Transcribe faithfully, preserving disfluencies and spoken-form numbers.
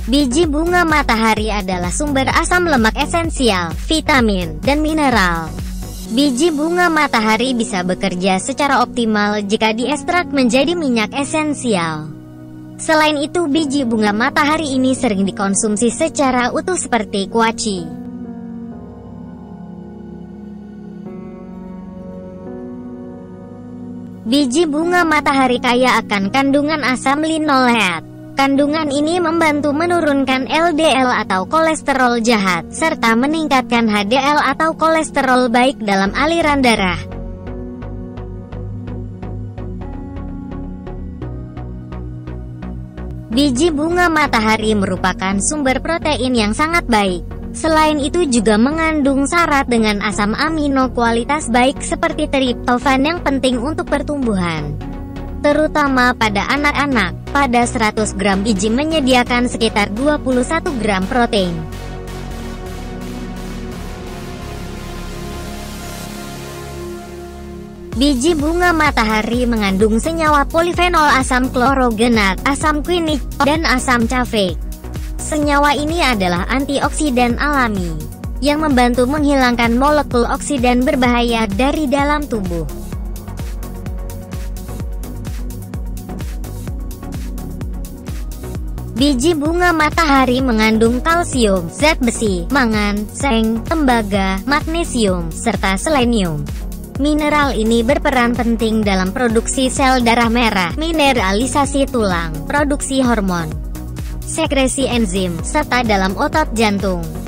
Biji bunga matahari adalah sumber asam lemak esensial, vitamin, dan mineral. Biji bunga matahari bisa bekerja secara optimal jika diekstrak menjadi minyak esensial. Selain itu, biji bunga matahari ini sering dikonsumsi secara utuh seperti kuaci. Biji bunga matahari kaya akan kandungan asam linoleat. Kandungan ini membantu menurunkan L D L atau kolesterol jahat, serta meningkatkan H D L atau kolesterol baik dalam aliran darah. Biji bunga matahari merupakan sumber protein yang sangat baik. Selain itu juga mengandung syarat dengan asam amino kualitas baik seperti triptofan yang penting untuk pertumbuhan, terutama pada anak-anak. Pada seratus gram biji menyediakan sekitar dua puluh satu gram protein. Biji bunga matahari mengandung senyawa polifenol, asam klorogenat, asam quinine, dan asam caffeik. Senyawa ini adalah antioksidan alami yang membantu menghilangkan molekul oksidan berbahaya dari dalam tubuh. Biji bunga matahari mengandung kalsium, zat besi, mangan, seng, tembaga, magnesium, serta selenium. Mineral ini berperan penting dalam produksi sel darah merah, mineralisasi tulang, produksi hormon, sekresi enzim, serta dalam otot jantung.